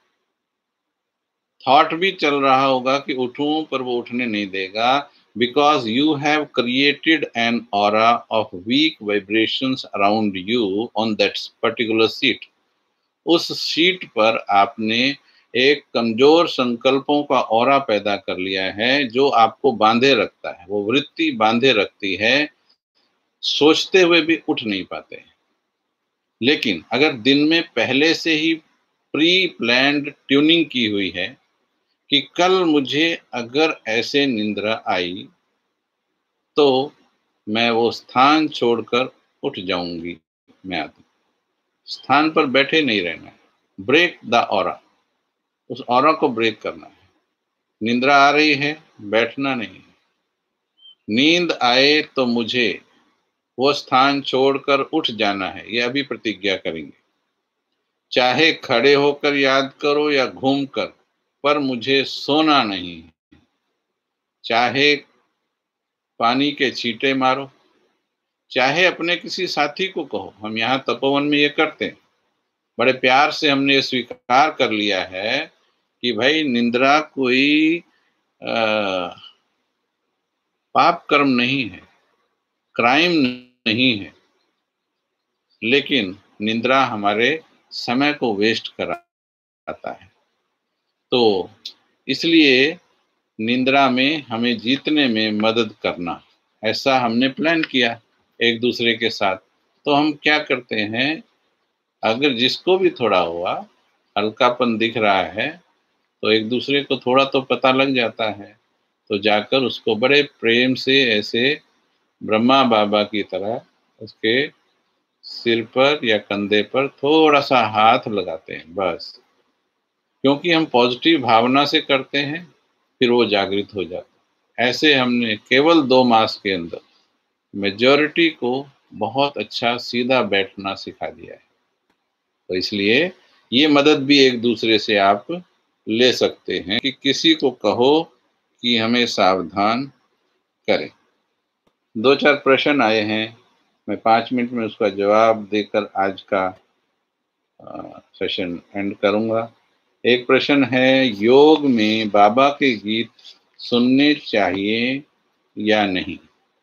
थॉट भी चल रहा होगा कि उठूं, पर वो उठने नहीं देगा, because you have created an aura of weak vibrations around you on that particular seat. उस सीट पर आपने एक कमज़ोर संकल्पों का ऑरा पैदा कर लिया है, जो आपको बाँधे रखता है। वो वृत्ति बाँधे रखती है, सोचते हुए भी उठ नहीं पाते हैं। लेकिन अगर दिन में पहले से ही प्री प्लान्ड ट्यूनिंग की हुई है कि कल मुझे अगर ऐसे निंद्रा आई, तो मैं वो स्थान छोड़कर उठ जाऊँगी, मैं आती। स्थान पर बैठे नहीं रहना है, ब्रेक द ऑरा, उस ऑरा को ब्रेक करना है। निंद्रा आ रही है, बैठना नहीं है। नींद आए तो मुझे वो स्थान छोड़कर उठ जाना है, ये अभी प्रतिज्ञा करेंगे। चाहे खड़े होकर याद करो या घूमकर, पर मुझे सोना नहीं है। चाहे पानी के छींटे मारो, चाहे अपने किसी साथी को कहो। हम यहाँ तपोवन में ये करते हैं। बड़े प्यार से हमने ये स्वीकार कर लिया है कि भाई निंद्रा कोई आ, पाप कर्म नहीं है, क्राइम नहीं है, लेकिन निंद्रा हमारे समय को वेस्ट कराता है। तो इसलिए निंद्रा में हमें जीतने में मदद करना, ऐसा हमने प्लान किया एक दूसरे के साथ। तो हम क्या करते हैं, अगर जिसको भी थोड़ा हुआ हल्कापन दिख रहा है, तो एक दूसरे को थोड़ा तो पता लग जाता है, तो जाकर उसको बड़े प्रेम से ऐसे ब्रह्मा बाबा की तरह उसके सिर पर या कंधे पर थोड़ा सा हाथ लगाते हैं, बस। क्योंकि हम पॉजिटिव भावना से करते हैं, फिर वो जागृत हो जाता है। ऐसे हमने केवल दो मास के अंदर मेजॉरिटी को बहुत अच्छा सीधा बैठना सिखा दिया है। तो इसलिए ये मदद भी एक दूसरे से आप ले सकते हैं कि किसी को कहो कि हमें सावधान करें। दो चार प्रश्न आए हैं, मैं पाँच मिनट में उसका जवाब देकर आज का सेशन एंड करूँगा। एक प्रश्न है, योग में बाबा के गीत सुनने चाहिए या नहीं?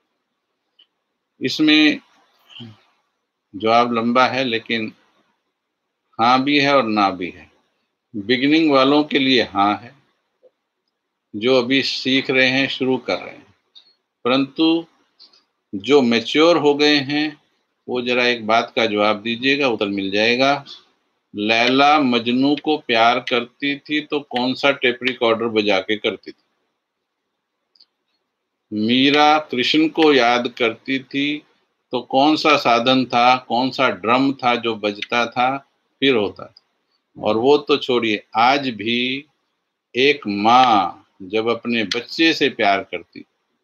इसमें जवाब लंबा है, लेकिन हाँ भी है और ना भी है। बिगिनिंग वालों के लिए हाँ है, जो अभी सीख रहे हैं, शुरू कर रहे हैं। परंतु जो मैच्योर हो गए हैं, वो जरा एक बात का जवाब दीजिएगा, उत्तर मिल जाएगा। लैला मजनू को प्यार करती थी तो कौन सा टेप रिकॉर्डर बजा के करती थी? मीरा कृष्ण को याद करती थी तो कौन सा साधन था, कौन सा ड्रम था जो बजता था, फिर होता था। और वो तो छोड़िए, आज भी एक माँ जब अपने बच्चे से प्यार करती,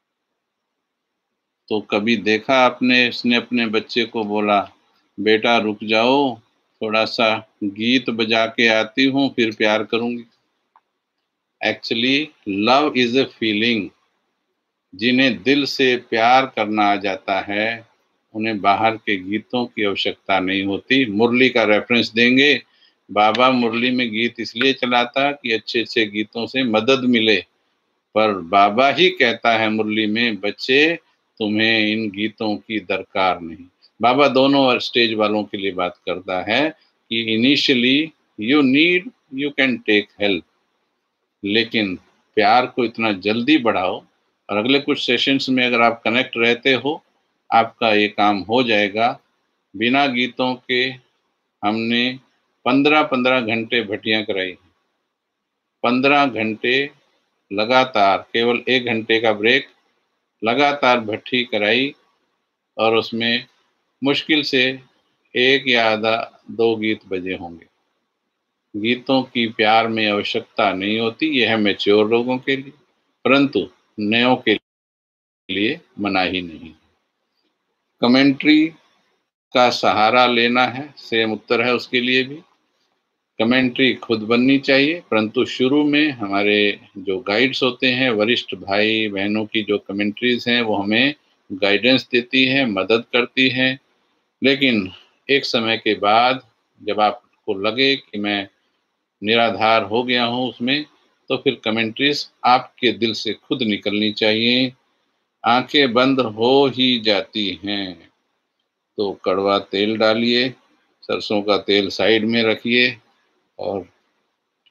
तो कभी देखा आपने इसने अपने बच्चे को बोला, बेटा रुक जाओ, थोड़ा सा गीत बजा के आती हूँ, फिर प्यार करूंगी? Actually love is a feeling. जिन्हें दिल से प्यार करना आ जाता है, उन्हें बाहर के गीतों की आवश्यकता नहीं होती। मुरली का रेफरेंस देंगे, बाबा मुरली में गीत इसलिए चलाता कि अच्छे अच्छे गीतों से मदद मिले, पर बाबा ही कहता है मुरली में, बच्चे तुम्हें इन गीतों की दरकार नहीं। बाबा दोनों स्टेज वालों के लिए बात करता है कि initially you need, you can take help, लेकिन प्यार को इतना जल्दी बढ़ाओ, और अगले कुछ सेशंस में अगर आप कनेक्ट रहते हो, आपका ये काम हो जाएगा। बिना गीतों के हमने पंद्रह पंद्रह घंटे भट्टियाँ कराई, पंद्रह घंटे लगातार, केवल एक घंटे का ब्रेक, लगातार भट्टी कराई, और उसमें मुश्किल से एक या आधा दो गीत बजे होंगे। गीतों की प्यार में आवश्यकता नहीं होती, यह है मैच्योर लोगों के लिए, परंतु नयों के लिए मनाही नहीं। कमेंट्री का सहारा लेना है, सेम उत्तर है उसके लिए भी। कमेंट्री खुद बननी चाहिए, परंतु शुरू में हमारे जो गाइड्स होते हैं, वरिष्ठ भाई बहनों की जो कमेंट्रीज हैं, वो हमें गाइडेंस देती है, मदद करती है। लेकिन एक समय के बाद जब आपको लगे कि मैं निराधार हो गया हूँ उसमें, तो फिर कमेंट्रीज आपके दिल से खुद निकलनी चाहिए। आंखें बंद हो ही जाती हैं, तो कड़वा तेल डालिए, सरसों का तेल साइड में रखिए, और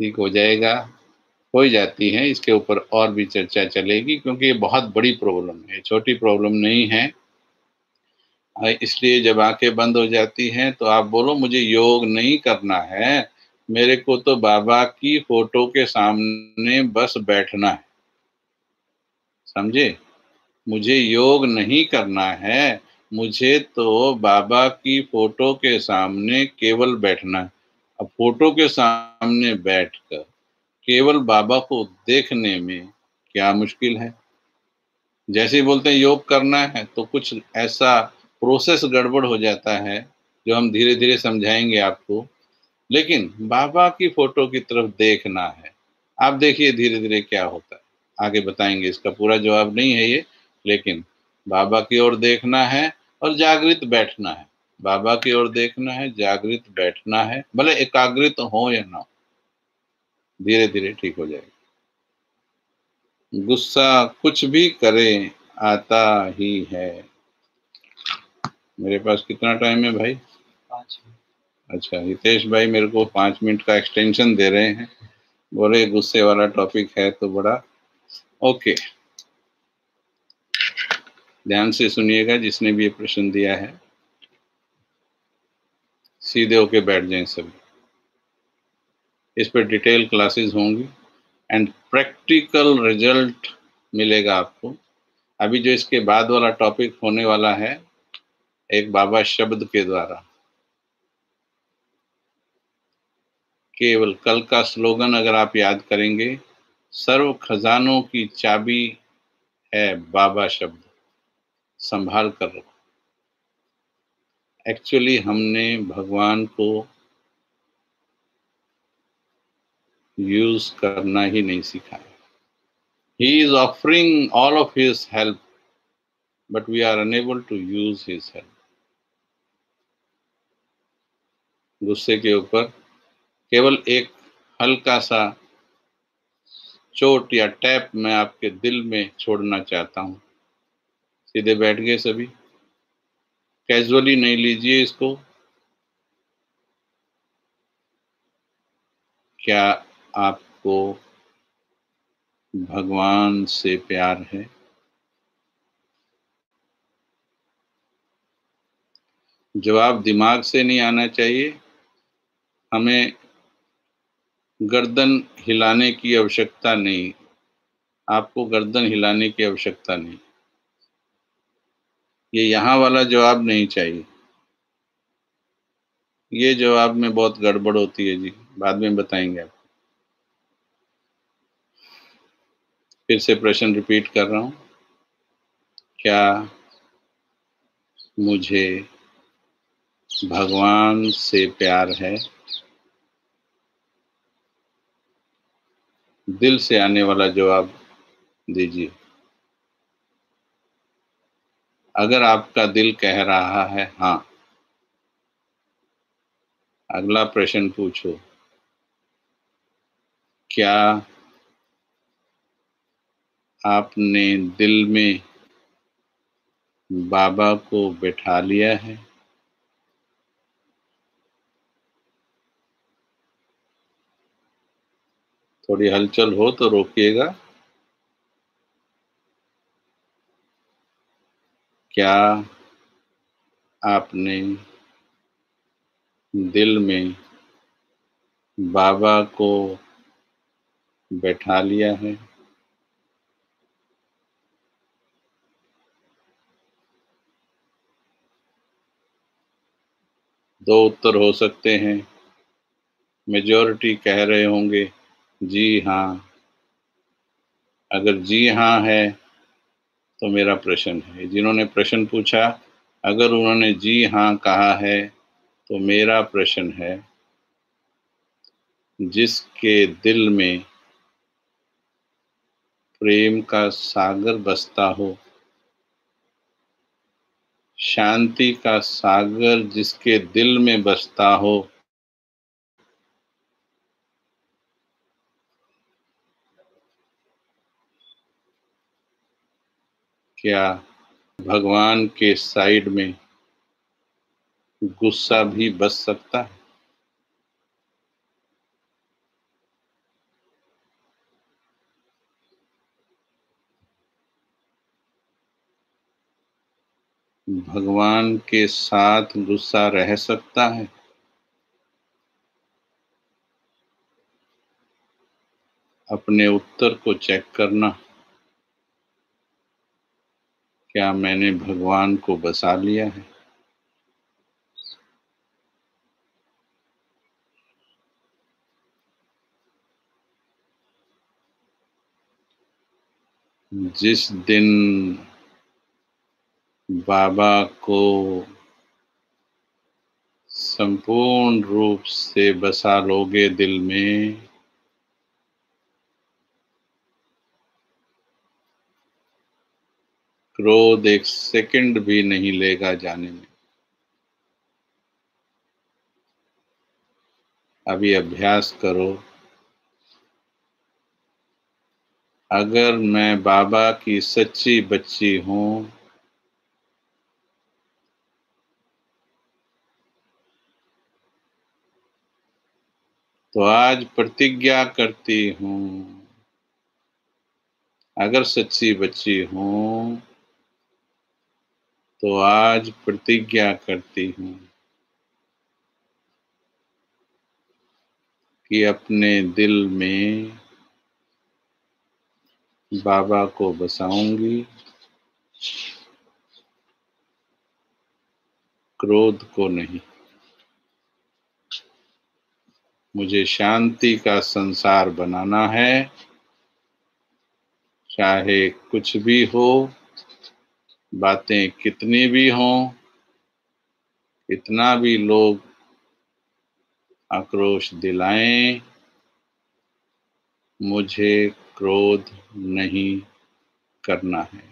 ठीक हो जाएगा, हो जाती हैं। इसके ऊपर और भी चर्चा चलेगी क्योंकि ये बहुत बड़ी प्रॉब्लम है, छोटी प्रॉब्लम नहीं है। अ, इसलिए जब आँखें बंद हो जाती हैं तो आप बोलो मुझे योग नहीं करना है, मेरे को तो बाबा की फ़ोटो के सामने बस बैठना है। समझे? मुझे योग नहीं करना है, मुझे तो बाबा की फ़ोटो के सामने केवल बैठना है। अब फ़ोटो के सामने बैठकर केवल बाबा को देखने में क्या मुश्किल है? जैसे ही बोलते हैं योग करना है तो कुछ ऐसा प्रोसेस गड़बड़ हो जाता है, जो हम धीरे-धीरे समझाएँगे आपको। लेकिन बाबा की फ़ोटो की तरफ देखना है। आप देखिए धीरे-धीरे क्या होता है। आगे बताएँगे, इसका पूरा जवाब नहीं है ये, लेकिन बाबा की ओर देखना है और जागृत बैठना है। बाबा की ओर देखना है, जागृत बैठना है, भले एकाग्रित हो या ना हो, धीरे-धीरे ठीक हो जाएगा। गुस्सा कुछ भी करें आता ही है। मेरे पास कितना टाइम है भाई? पाँच मिनट। अच्छा, हितेश भाई मेरे को पाँच मिनट का एक्सटेंशन दे रहे हैं। बोले गुस्से वाला टॉपिक है तो बड़ा ओके। ध्यान से सुनिएगा जिसने भी ये प्रश्न दिया है। सीधे होके बैठ जाएं सभी। इस पर डिटेल क्लासेस होंगी एंड प्रैक्टिकल रिजल्ट मिलेगा आपको। अभी जो इसके बाद वाला टॉपिक होने वाला है, एक बाबा शब्द के द्वारा। केवल कल का स्लोगन अगर आप याद करेंगे, सर्व खजानों की चाबी है बाबा शब्द, संभाल कर रखो। एक्चुअली हमने भगवान को यूज करना ही नहीं सीखा है। He is offering all of his help, but we are unable to use his help. गुस्से के ऊपर केवल एक हल्का सा चोट या टैप मैं आपके दिल में छोड़ना चाहता हूँ। सीधे बैठ गए सभी। कैजुअली नहीं लीजिए इसको। क्या आपको भगवान से प्यार है? जवाब दिमाग से नहीं आना चाहिए। हमें गर्दन हिलाने की आवश्यकता नहीं। आपको गर्दन हिलाने की आवश्यकता नहीं। ये यहाँ वाला जवाब नहीं चाहिए। ये जवाब में बहुत गड़बड़ होती है जी, बाद में बताएंगे आपको। फिर से प्रश्न रिपीट कर रहा हूँ, क्या मुझे भगवान से प्यार है? दिल से आने वाला जवाब दीजिए। अगर आपका दिल कह रहा है हाँ, अगला प्रश्न पूछो, क्या आपने दिल में बाबा को बैठा लिया है? थोड़ी हलचल हो तो रोकिएगा। क्या आपने दिल में बाबा को बैठा लिया है? दो उत्तर हो सकते हैं। मेजॉरिटी कह रहे होंगे जी हाँ। अगर जी हाँ है तो मेरा प्रश्न है। जिन्होंने प्रश्न पूछा, अगर उन्होंने जी हाँ कहा है तो मेरा प्रश्न है, जिसके दिल में प्रेम का सागर बसता हो, शांति का सागर जिसके दिल में बसता हो, क्या भगवान के साइड में गुस्सा भी बस सकता है? भगवान के साथ गुस्सा रह सकता है? अपने उत्तर को चेक करना। क्या मैंने भगवान को बसा लिया है? जिस दिन बाबा को संपूर्ण रूप से बसा लोगे दिल में, क्रोध एक सेकंड भी नहीं लेगा जाने में। अभी अभ्यास करो। अगर मैं बाबा की सच्ची बच्ची हूँ, तो आज प्रतिज्ञा करती हूँ। अगर सच्ची बच्ची हूँ, तो आज प्रतिज्ञा करती हूँ कि अपने दिल में बाबा को बसाऊंगी, क्रोध को नहीं। मुझे शांति का संसार बनाना है, चाहे कुछ भी हो, बातें कितनी भी हों, कितना भी लोग आक्रोश दिलाएं, मुझे क्रोध नहीं करना है।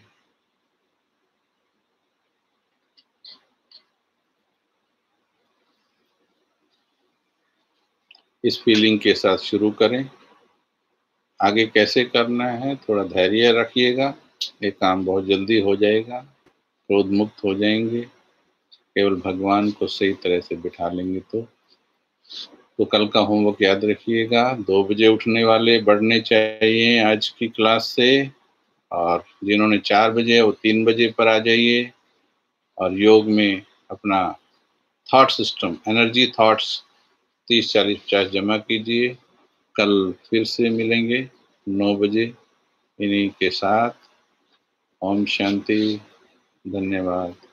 इस फीलिंग के साथ शुरू करें। आगे कैसे करना है, थोड़ा धैर्य रखिएगा। ये काम बहुत जल्दी हो जाएगा। क्रोध मुक्त हो जाएंगे, केवल भगवान को सही तरह से बिठा लेंगे तो। तो कल का होमवर्क याद रखिएगा। दो बजे उठने वाले बढ़ने चाहिए आज की क्लास से, और जिन्होंने चार बजे वो तीन बजे पर आ जाइए। और योग में अपना थॉट सिस्टम, एनर्जी थॉट्स तीस चालीस पचास जमा कीजिए। कल फिर से मिलेंगे नौ बजे इन्हीं के साथ। ओम शांति। धन्यवाद।